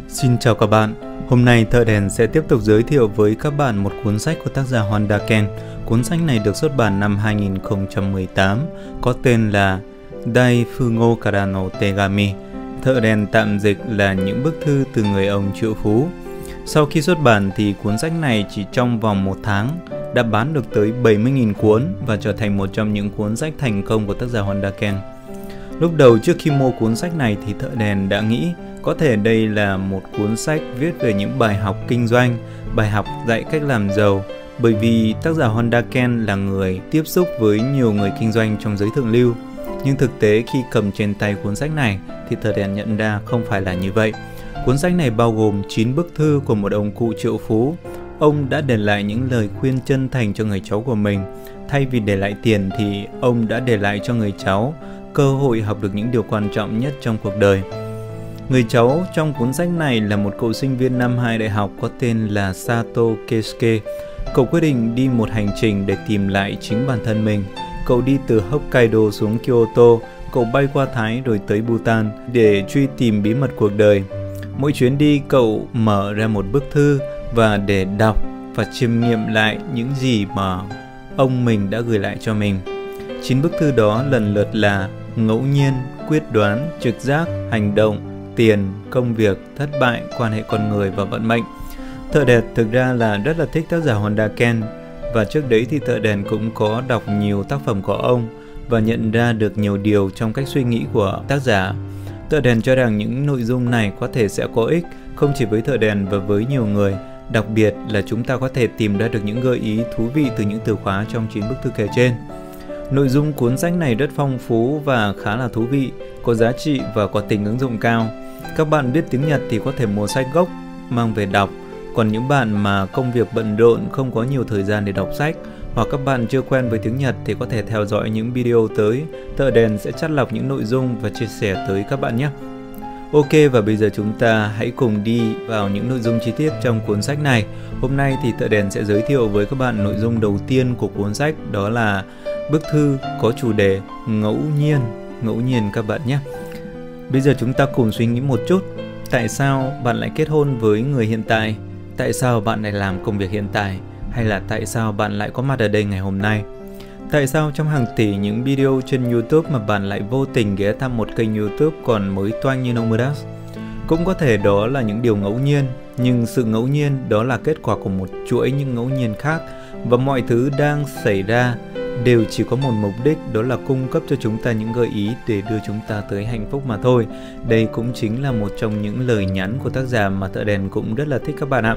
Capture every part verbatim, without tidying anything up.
Xin chào các bạn, hôm nay Thợ Đèn sẽ tiếp tục giới thiệu với các bạn một cuốn sách của tác giả Honda Ken. Cuốn sách này được xuất bản năm hai nghìn không trăm mười tám, có tên là Dai Fugo Kara no Tegami. Thợ Đèn tạm dịch là những bức thư từ người ông triệu phú. Sau khi xuất bản thì cuốn sách này chỉ trong vòng một tháng đã bán được tới bảy mươi nghìn cuốn và trở thành một trong những cuốn sách thành công của tác giả Honda Ken. Lúc đầu trước khi mua cuốn sách này thì Thợ Đèn đã nghĩ có thể đây là một cuốn sách viết về những bài học kinh doanh, bài học dạy cách làm giàu, bởi vì tác giả Honda Ken là người tiếp xúc với nhiều người kinh doanh trong giới thượng lưu. Nhưng thực tế khi cầm trên tay cuốn sách này thì Thợ Đèn nhận ra không phải là như vậy. Cuốn sách này bao gồm chín bức thư của một ông cụ triệu phú. Ông đã để lại những lời khuyên chân thành cho người cháu của mình. Thay vì để lại tiền thì ông đã để lại cho người cháu cơ hội học được những điều quan trọng nhất trong cuộc đời. Người cháu trong cuốn sách này là một cậu sinh viên năm hai đại học có tên là Sato Keisuke. Cậu quyết định đi một hành trình để tìm lại chính bản thân mình. Cậu đi từ Hokkaido xuống Kyoto, cậu bay qua Thái rồi tới Bhutan để truy tìm bí mật cuộc đời. Mỗi chuyến đi cậu mở ra một bức thư và để đọc và chiêm nghiệm lại những gì mà ông mình đã gửi lại cho mình. Chín bức thư đó lần lượt là ngẫu nhiên, quyết đoán, trực giác, hành động, tiền, công việc, thất bại, quan hệ con người và vận mệnh. Thợ Đèn thực ra là rất là thích tác giả Honda Ken, và trước đấy thì Thợ Đèn cũng có đọc nhiều tác phẩm của ông và nhận ra được nhiều điều trong cách suy nghĩ của tác giả. Thợ Đèn cho rằng những nội dung này có thể sẽ có ích không chỉ với Thợ Đèn và với nhiều người, đặc biệt là chúng ta có thể tìm ra được những gợi ý thú vị từ những từ khóa trong chín bức thư kể trên. Nội dung cuốn sách này rất phong phú và khá là thú vị, có giá trị và có tính ứng dụng cao. Các bạn biết tiếng Nhật thì có thể mua sách gốc mang về đọc, còn những bạn mà công việc bận rộn không có nhiều thời gian để đọc sách, hoặc các bạn chưa quen với tiếng Nhật thì có thể theo dõi những video tới. Thợ Đèn sẽ chắt lọc những nội dung và chia sẻ tới các bạn nhé. Ok, và bây giờ chúng ta hãy cùng đi vào những nội dung chi tiết trong cuốn sách này. Hôm nay thì Thợ Đèn sẽ giới thiệu với các bạn nội dung đầu tiên của cuốn sách, đó là bức thư có chủ đề ngẫu nhiên, ngẫu nhiên các bạn nhé. Bây giờ chúng ta cùng suy nghĩ một chút, tại sao bạn lại kết hôn với người hiện tại? Tại sao bạn lại làm công việc hiện tại? Hay là tại sao bạn lại có mặt ở đây ngày hôm nay? Tại sao trong hàng tỷ những video trên YouTube mà bạn lại vô tình ghé thăm một kênh YouTube còn mới toanh như Nomudas? Cũng có thể đó là những điều ngẫu nhiên, nhưng sự ngẫu nhiên đó là kết quả của một chuỗi những ngẫu nhiên khác, và mọi thứ đang xảy ra đều chỉ có một mục đích, đó là cung cấp cho chúng ta những gợi ý để đưa chúng ta tới hạnh phúc mà thôi. Đây cũng chính là một trong những lời nhắn của tác giả mà Thợ Đèn cũng rất là thích các bạn ạ.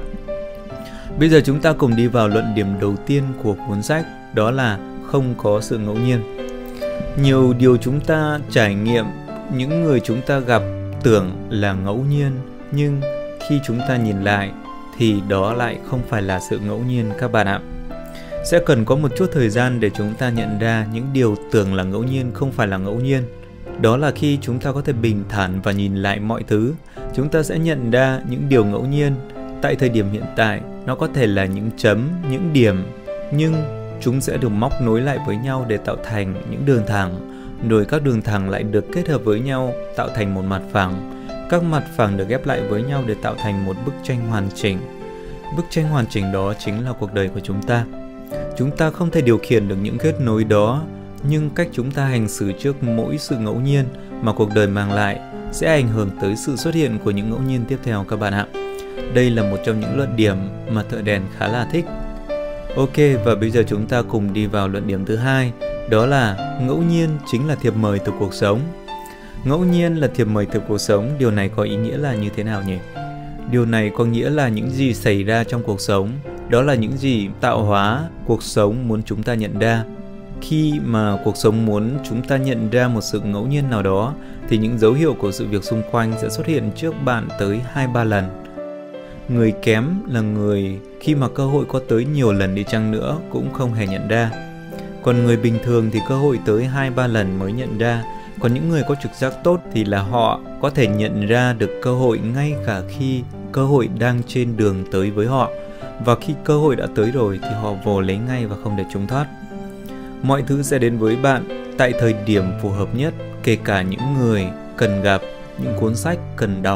Bây giờ chúng ta cùng đi vào luận điểm đầu tiên của cuốn sách, đó là không có sự ngẫu nhiên. Nhiều điều chúng ta trải nghiệm, những người chúng ta gặp tưởng là ngẫu nhiên, nhưng khi chúng ta nhìn lại thì đó lại không phải là sự ngẫu nhiên các bạn ạ. Sẽ cần có một chút thời gian để chúng ta nhận ra những điều tưởng là ngẫu nhiên không phải là ngẫu nhiên. Đó là khi chúng ta có thể bình thản và nhìn lại mọi thứ, chúng ta sẽ nhận ra những điều ngẫu nhiên tại thời điểm hiện tại nó có thể là những chấm, những điểm, nhưng chúng sẽ được móc nối lại với nhau để tạo thành những đường thẳng, rồi các đường thẳng lại được kết hợp với nhau tạo thành một mặt phẳng. Các mặt phẳng được ghép lại với nhau để tạo thành một bức tranh hoàn chỉnh. Bức tranh hoàn chỉnh đó chính là cuộc đời của chúng ta. Chúng ta không thể điều khiển được những kết nối đó, nhưng cách chúng ta hành xử trước mỗi sự ngẫu nhiên mà cuộc đời mang lại sẽ ảnh hưởng tới sự xuất hiện của những ngẫu nhiên tiếp theo các bạn ạ. Đây là một trong những luận điểm mà Thợ Đèn khá là thích. Ok, và bây giờ chúng ta cùng đi vào luận điểm thứ hai, đó là ngẫu nhiên chính là thiệp mời từ cuộc sống. Ngẫu nhiên là thiệp mời từ cuộc sống, điều này có ý nghĩa là như thế nào nhỉ? Điều này có nghĩa là những gì xảy ra trong cuộc sống, đó là những gì tạo hóa cuộc sống muốn chúng ta nhận ra. Khi mà cuộc sống muốn chúng ta nhận ra một sự ngẫu nhiên nào đó, thì những dấu hiệu của sự việc xung quanh sẽ xuất hiện trước bạn tới hai ba lần. Người kém là người khi mà cơ hội có tới nhiều lần đi chăng nữa cũng không hề nhận ra. Còn người bình thường thì cơ hội tới hai ba lần mới nhận ra. Còn những người có trực giác tốt thì là họ có thể nhận ra được cơ hội ngay cả khi cơ hội đang trên đường tới với họ. Và khi cơ hội đã tới rồi thì họ vồ lấy ngay và không để trốn thoát. Mọi thứ sẽ đến với bạn tại thời điểm phù hợp nhất, kể cả những người cần gặp, những cuốn sách cần đọc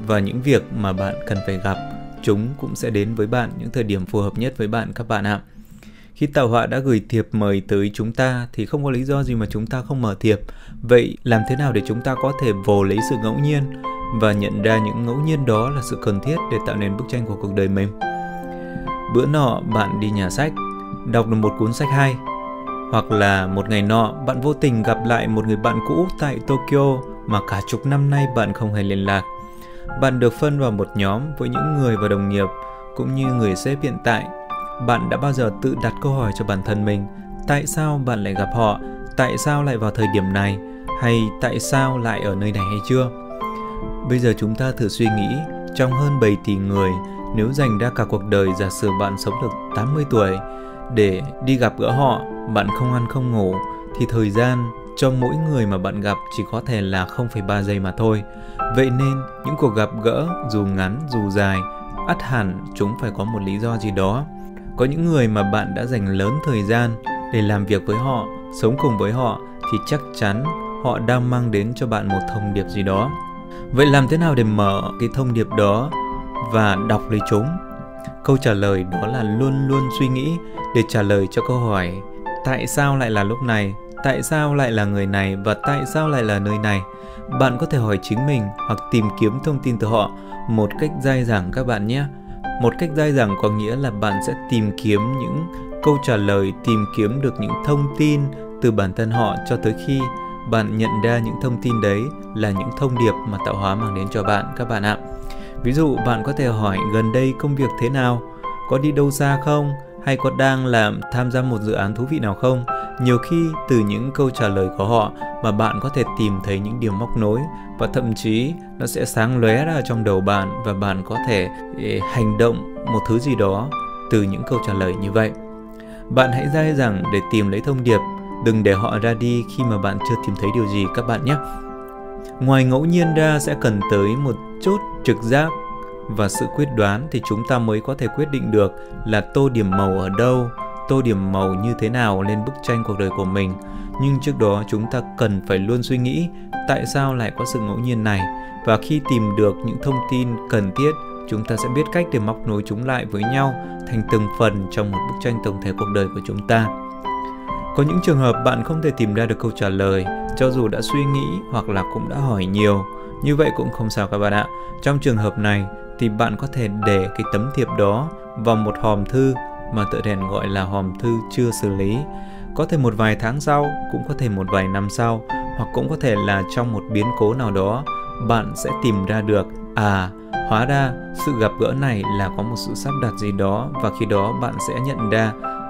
và những việc mà bạn cần phải gặp, chúng cũng sẽ đến với bạn những thời điểm phù hợp nhất với bạn các bạn ạ. Khi tạo hóa đã gửi thiệp mời tới chúng ta thì không có lý do gì mà chúng ta không mở thiệp. Vậy làm thế nào để chúng ta có thể vồ lấy sự ngẫu nhiên và nhận ra những ngẫu nhiên đó là sự cần thiết để tạo nên bức tranh của cuộc đời mình? Bữa nọ bạn đi nhà sách, đọc được một cuốn sách hay. Hoặc là một ngày nọ bạn vô tình gặp lại một người bạn cũ tại Tokyo mà cả chục năm nay bạn không hề liên lạc. Bạn được phân vào một nhóm với những người và đồng nghiệp cũng như người sếp hiện tại. Bạn đã bao giờ tự đặt câu hỏi cho bản thân mình, tại sao bạn lại gặp họ, tại sao lại vào thời điểm này, hay tại sao lại ở nơi này hay chưa? Bây giờ chúng ta thử suy nghĩ, trong hơn bảy tỷ người, nếu dành ra cả cuộc đời, giả sử bạn sống được tám mươi tuổi, để đi gặp gỡ họ, bạn không ăn không ngủ, thì thời gian cho mỗi người mà bạn gặp chỉ có thể là không phẩy ba giây mà thôi. Vậy nên, những cuộc gặp gỡ, dù ngắn dù dài, ắt hẳn chúng phải có một lý do gì đó. Có những người mà bạn đã dành lớn thời gian để làm việc với họ, sống cùng với họ, thì chắc chắn họ đang mang đến cho bạn một thông điệp gì đó. Vậy làm thế nào để mở cái thông điệp đó và đọc lấy chúng? Câu trả lời đó là luôn luôn suy nghĩ để trả lời cho câu hỏi tại sao lại là lúc này, tại sao lại là người này và tại sao lại là nơi này. Bạn có thể hỏi chính mình hoặc tìm kiếm thông tin từ họ một cách dai dẳng các bạn nhé. Một cách dai dẳng có nghĩa là bạn sẽ tìm kiếm những câu trả lời, tìm kiếm được những thông tin từ bản thân họ cho tới khi bạn nhận ra những thông tin đấy là những thông điệp mà tạo hóa mang đến cho bạn các bạn ạ. Ví dụ bạn có thể hỏi gần đây công việc thế nào, có đi đâu xa không, hay có đang làm tham gia một dự án thú vị nào không. Nhiều khi từ những câu trả lời của họ mà bạn có thể tìm thấy những điều móc nối và thậm chí nó sẽ sáng lóe ra trong đầu bạn và bạn có thể hành động một thứ gì đó từ những câu trả lời như vậy. Bạn hãy dai dẳng để tìm lấy thông điệp, đừng để họ ra đi khi mà bạn chưa tìm thấy điều gì các bạn nhé. Ngoài ngẫu nhiên ra sẽ cần tới một chút trực giác và sự quyết đoán thì chúng ta mới có thể quyết định được là tô điểm màu ở đâu, tô điểm màu như thế nào lên bức tranh cuộc đời của mình. Nhưng trước đó chúng ta cần phải luôn suy nghĩ tại sao lại có sự ngẫu nhiên này, và khi tìm được những thông tin cần thiết, chúng ta sẽ biết cách để móc nối chúng lại với nhau thành từng phần trong một bức tranh tổng thể cuộc đời của chúng ta. Có những trường hợp bạn không thể tìm ra được câu trả lời, cho dù đã suy nghĩ hoặc là cũng đã hỏi nhiều. Như vậy cũng không sao các bạn ạ. Trong trường hợp này thì bạn có thể để cái tấm thiệp đó vào một hòm thư mà Thợ Rèn gọi là hòm thư chưa xử lý. Có thể một vài tháng sau, cũng có thể một vài năm sau, hoặc cũng có thể là trong một biến cố nào đó, bạn sẽ tìm ra được, à, hóa ra sự gặp gỡ này là có một sự sắp đặt gì đó, và khi đó bạn sẽ nhận ra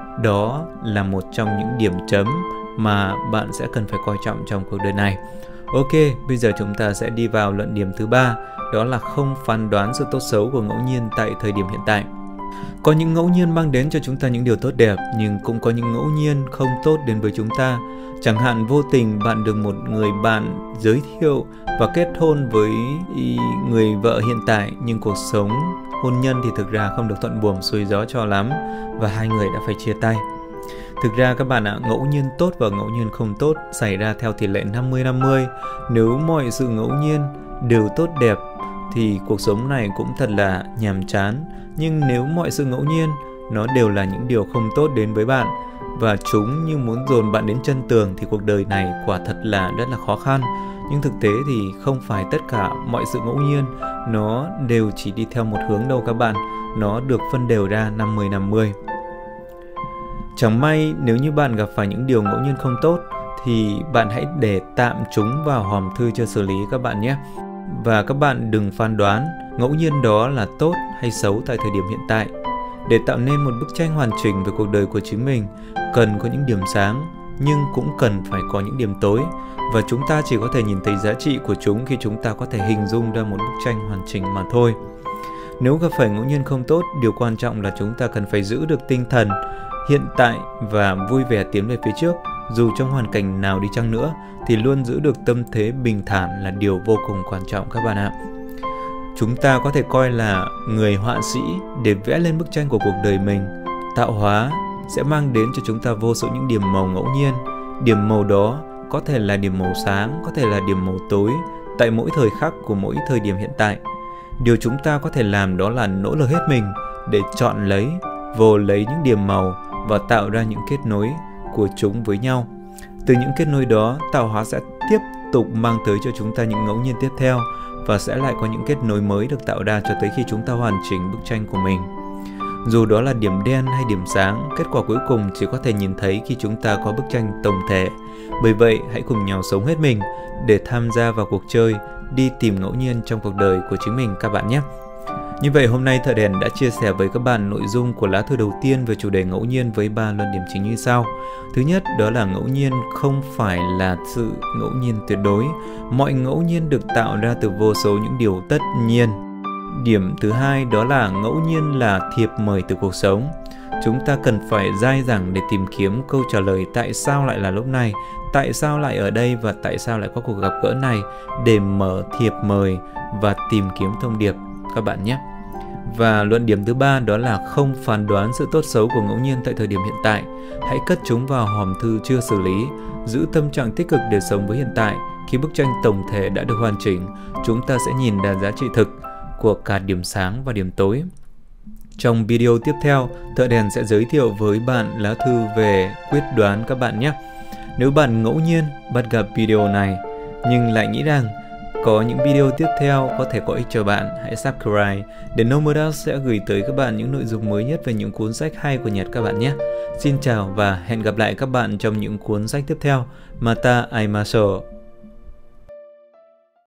đó là một trong những điểm chấm mà bạn sẽ cần phải coi trọng trong cuộc đời này. Ok, bây giờ chúng ta sẽ đi vào luận điểm thứ ba, đó là không phán đoán sự tốt xấu của ngẫu nhiên tại thời điểm hiện tại. Có những ngẫu nhiên mang đến cho chúng ta những điều tốt đẹp, nhưng cũng có những ngẫu nhiên không tốt đến với chúng ta. Chẳng hạn vô tình bạn được một người bạn giới thiệu và kết hôn với người vợ hiện tại, nhưng cuộc sống hôn nhân thì thực ra không được thuận buồm xuôi gió cho lắm và hai người đã phải chia tay. Thực ra các bạn ạ, ngẫu nhiên tốt và ngẫu nhiên không tốt xảy ra theo tỷ lệ năm mươi năm mươi. Nếu mọi sự ngẫu nhiên đều tốt đẹp thì cuộc sống này cũng thật là nhàm chán. Nhưng nếu mọi sự ngẫu nhiên nó đều là những điều không tốt đến với bạn và chúng như muốn dồn bạn đến chân tường thì cuộc đời này quả thật là rất là khó khăn. Nhưng thực tế thì không phải tất cả mọi sự ngẫu nhiên nó đều chỉ đi theo một hướng đâu các bạn. Nó được phân đều ra năm mươi năm mươi. Chẳng may nếu như bạn gặp phải những điều ngẫu nhiên không tốt thì bạn hãy để tạm chúng vào hòm thư chưa xử lý các bạn nhé. Và các bạn đừng phán đoán ngẫu nhiên đó là tốt hay xấu tại thời điểm hiện tại. Để tạo nên một bức tranh hoàn chỉnh về cuộc đời của chính mình, cần có những điểm sáng, nhưng cũng cần phải có những điểm tối. Và chúng ta chỉ có thể nhìn thấy giá trị của chúng khi chúng ta có thể hình dung ra một bức tranh hoàn chỉnh mà thôi. Nếu gặp phải ngẫu nhiên không tốt, điều quan trọng là chúng ta cần phải giữ được tinh thần hiện tại và vui vẻ tiến về phía trước. Dù trong hoàn cảnh nào đi chăng nữa thì luôn giữ được tâm thế bình thản là điều vô cùng quan trọng các bạn ạ. Chúng ta có thể coi là người họa sĩ để vẽ lên bức tranh của cuộc đời mình. Tạo hóa sẽ mang đến cho chúng ta vô số những điểm màu ngẫu nhiên. Điểm màu đó có thể là điểm màu sáng, có thể là điểm màu tối tại mỗi thời khắc của mỗi thời điểm hiện tại. Điều chúng ta có thể làm đó là nỗ lực hết mình để chọn lấy, vồ lấy những điểm màu và tạo ra những kết nối của chúng với nhau. Từ những kết nối đó, tạo hóa sẽ tiếp tục mang tới cho chúng ta những ngẫu nhiên tiếp theo và sẽ lại có những kết nối mới được tạo ra cho tới khi chúng ta hoàn chỉnh bức tranh của mình. Dù đó là điểm đen hay điểm sáng, kết quả cuối cùng chỉ có thể nhìn thấy khi chúng ta có bức tranh tổng thể. Bởi vậy, hãy cùng nhau sống hết mình để tham gia vào cuộc chơi, đi tìm ngẫu nhiên trong cuộc đời của chính mình các bạn nhé. Như vậy, hôm nay Thợ Đèn đã chia sẻ với các bạn nội dung của lá thư đầu tiên về chủ đề ngẫu nhiên với ba luận điểm chính như sau. Thứ nhất, đó là ngẫu nhiên không phải là sự ngẫu nhiên tuyệt đối. Mọi ngẫu nhiên được tạo ra từ vô số những điều tất nhiên. Điểm thứ hai, đó là ngẫu nhiên là thiệp mời từ cuộc sống. Chúng ta cần phải dai dẳng để tìm kiếm câu trả lời tại sao lại là lúc này, tại sao lại ở đây và tại sao lại có cuộc gặp gỡ này để mở thiệp mời và tìm kiếm thông điệp các bạn nhé. Và luận điểm thứ ba, đó là không phán đoán sự tốt xấu của ngẫu nhiên tại thời điểm hiện tại. Hãy cất chúng vào hòm thư chưa xử lý, giữ tâm trạng tích cực để sống với hiện tại. Khi bức tranh tổng thể đã được hoàn chỉnh, chúng ta sẽ nhìn ra giá trị thực của cả điểm sáng và điểm tối. Trong video tiếp theo, Thợ Đèn sẽ giới thiệu với bạn lá thư về quyết đoán các bạn nhé. Nếu bạn ngẫu nhiên bắt gặp video này nhưng lại nghĩ rằng có những video tiếp theo có thể có ích cho bạn, hãy subscribe để Nomodas sẽ gửi tới các bạn những nội dung mới nhất về những cuốn sách hay của Nhật các bạn nhé. Xin chào và hẹn gặp lại các bạn trong những cuốn sách tiếp theo. Mata aimasu.